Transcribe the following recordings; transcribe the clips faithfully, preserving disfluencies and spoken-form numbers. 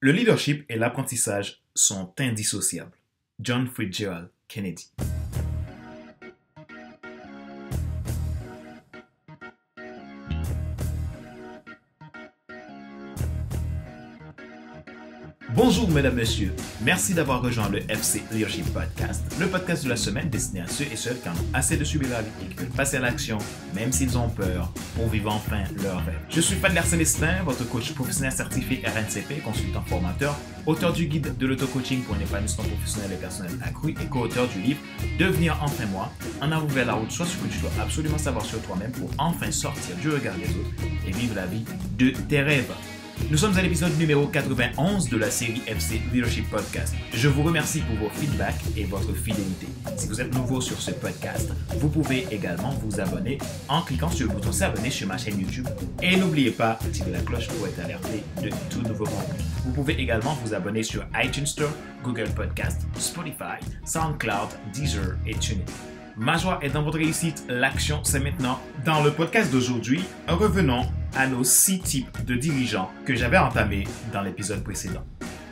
Le leadership et l'apprentissage sont indissociables. John Fitzgerald Kennedy. Bonjour mesdames, messieurs. Merci d'avoir rejoint le F C Leadership Podcast, le podcast de la semaine destiné à ceux et celles qui en ont assez de subir la vie et qui veulent passer à l'action, même s'ils ont peur, pour vivre enfin leur rêve. Je suis Fadler Célestin, votre coach professionnel certifié R N C P, consultant formateur, auteur du guide de l'auto-coaching pour un épanouissement professionnel et personnel accru et co-auteur du livre Devenir enfin moi, en avant vers la route, soit ce que tu dois absolument savoir sur toi-même pour enfin sortir du regard des autres et vivre la vie de tes rêves. Nous sommes à l'épisode numéro quatre-vingt-onze de la série F C Leadership Podcast. Je vous remercie pour vos feedbacks et votre fidélité. Si vous êtes nouveau sur ce podcast, vous pouvez également vous abonner en cliquant sur le bouton s'abonner sur ma chaîne YouTube. Et n'oubliez pas d'activer la cloche pour être alerté de tout nouveau contenu. Vous pouvez également vous abonner sur iTunes Store, Google Podcast, Spotify, SoundCloud, Deezer et TuneIn. Ma joie est dans votre réussite, l'action c'est maintenant. Dans le podcast d'aujourd'hui, revenons à nos six types de dirigeants que j'avais entamés dans l'épisode précédent.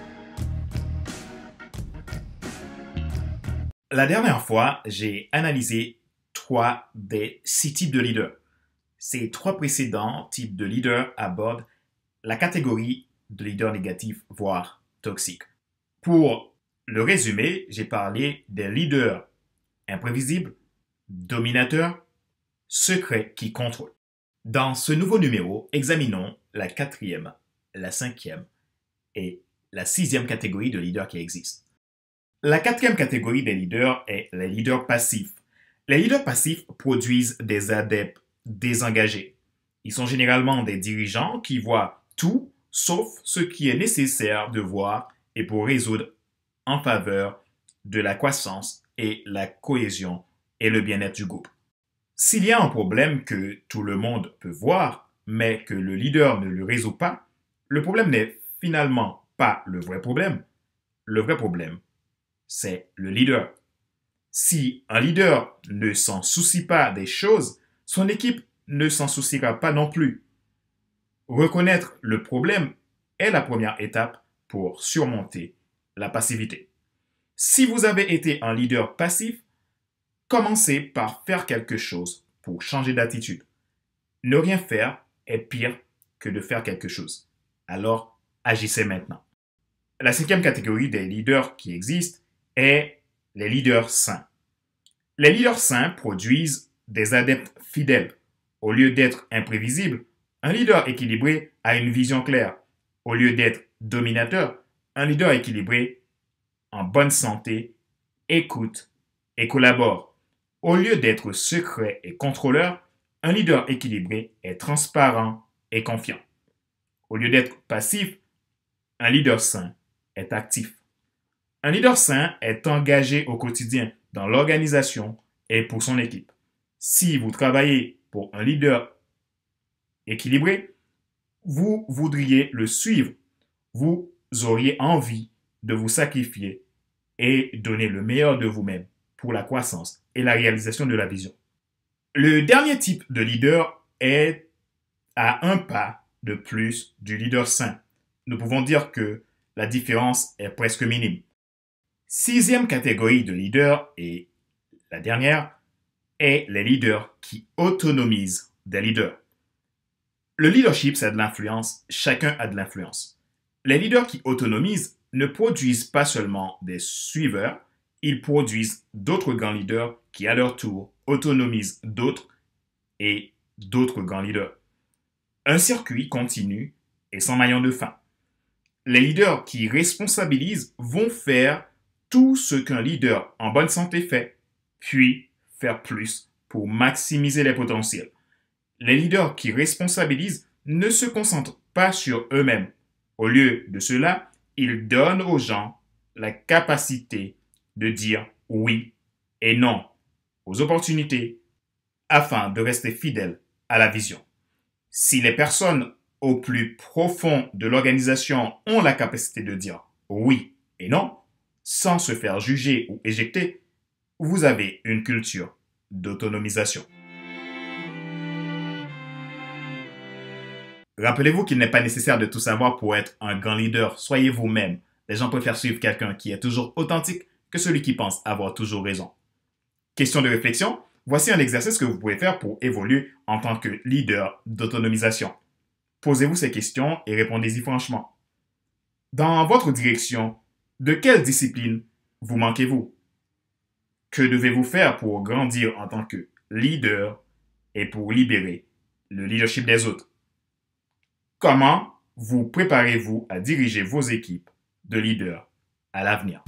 La dernière fois, j'ai analysé trois des six types de leaders. Ces trois précédents types de leaders abordent la catégorie de leaders négatifs, voire toxiques. Pour le résumer, j'ai parlé des leaders imprévisibles, dominateurs, secrets qui contrôlent. Dans ce nouveau numéro, examinons la quatrième, la cinquième et la sixième catégorie de leaders qui existent. La quatrième catégorie des leaders est les leaders passifs. Les leaders passifs produisent des adeptes désengagés. Ils sont généralement des dirigeants qui voient tout sauf ce qui est nécessaire de voir et pour résoudre en faveur de la croissance et la cohésion et le bien-être du groupe. S'il y a un problème que tout le monde peut voir, mais que le leader ne le résout pas, le problème n'est finalement pas le vrai problème. Le vrai problème, c'est le leader. Si un leader ne s'en soucie pas des choses, son équipe ne s'en souciera pas non plus. Reconnaître le problème est la première étape pour surmonter la passivité. Si vous avez été un leader passif, commencez par faire quelque chose pour changer d'attitude. Ne rien faire est pire que de faire quelque chose. Alors, agissez maintenant. La cinquième catégorie des leaders qui existent est les leaders sains. Les leaders sains produisent des adeptes fidèles. Au lieu d'être imprévisible, un leader équilibré a une vision claire. Au lieu d'être dominateur, un leader équilibré, en bonne santé, écoute et collabore. Au lieu d'être secret et contrôleur, un leader équilibré est transparent et confiant. Au lieu d'être passif, un leader sain est actif. Un leader sain est engagé au quotidien dans l'organisation et pour son équipe. Si vous travaillez pour un leader équilibré, vous voudriez le suivre. Vous auriez envie de vous sacrifier et donner le meilleur de vous-même pour la croissance et la réalisation de la vision. Le dernier type de leader est à un pas de plus du leader sain. Nous pouvons dire que la différence est presque minime. Sixième catégorie de leaders, et la dernière, est les leaders qui autonomisent des leaders. Le leadership, c'est de l'influence. Chacun a de l'influence. Les leaders qui autonomisent ne produisent pas seulement des suiveurs, ils produisent d'autres grands leaders qui, à leur tour, autonomisent d'autres et d'autres grands leaders. Un circuit continu et sans maillon de fin. Les leaders qui responsabilisent vont faire tout ce qu'un leader en bonne santé fait, puis faire plus pour maximiser les potentiels. Les leaders qui responsabilisent ne se concentrent pas sur eux-mêmes. Au lieu de cela, ils donnent aux gens la capacité de dire oui et non aux opportunités afin de rester fidèles à la vision. Si les personnes au plus profond de l'organisation ont la capacité de dire oui et non, sans se faire juger ou éjecter, vous avez une culture d'autonomisation. Rappelez-vous qu'il n'est pas nécessaire de tout savoir pour être un grand leader. Soyez vous-même. Les gens préfèrent suivre quelqu'un qui est toujours authentique que celui qui pense avoir toujours raison. Question de réflexion, voici un exercice que vous pouvez faire pour évoluer en tant que leader d'autonomisation. Posez-vous ces questions et répondez-y franchement. Dans votre direction, de quelle discipline vous manquez-vous? Que devez-vous faire pour grandir en tant que leader et pour libérer le leadership des autres? Comment vous préparez-vous à diriger vos équipes de leaders à l'avenir?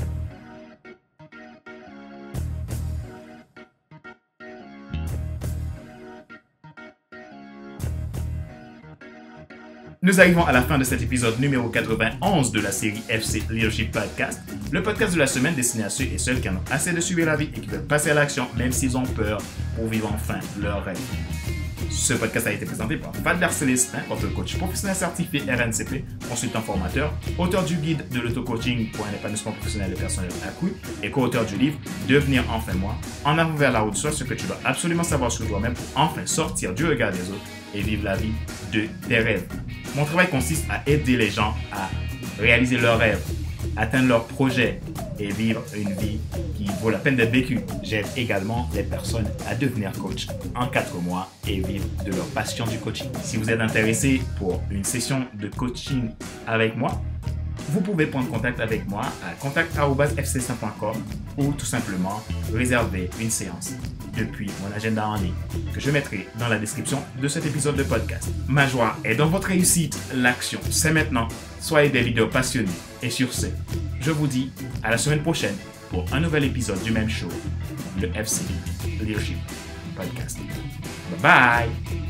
Nous arrivons à la fin de cet épisode numéro quatre-vingt-onze de la série F C Leadership Podcast, le podcast de la semaine destiné à ceux et celles qui en ont assez de suivre la vie et qui veulent passer à l'action même s'ils ont peur pour vivre enfin leur rêve. Ce podcast a été présenté par Fadler Célestin, votre coach professionnel certifié R N C P, consultant formateur, auteur du guide de l'auto-coaching pour un épanouissement professionnel et personnel accru et co-auteur du livre Devenir enfin moi, en avant vers la route sur ce que tu dois absolument savoir sur toi-même pour enfin sortir du regard des autres et vivre la vie de tes rêves. Mon travail consiste à aider les gens à réaliser leurs rêves, atteindre leurs projets et vivre une vie qui vaut la peine d'être vécue. J'aide également les personnes à devenir coach en quatre mois et vivre de leur passion du coaching. Si vous êtes intéressé pour une session de coaching avec moi, vous pouvez prendre contact avec moi à contact arobase f c cent point com ou tout simplement réserver une séance depuis mon agenda en ligne que je mettrai dans la description de cet épisode de podcast. Ma joie est dans votre réussite. L'action, c'est maintenant. Soyez des leaders passionnés. Et sur ce, je vous dis à la semaine prochaine pour un nouvel épisode du même show, le F C Leadership Podcast. Bye bye!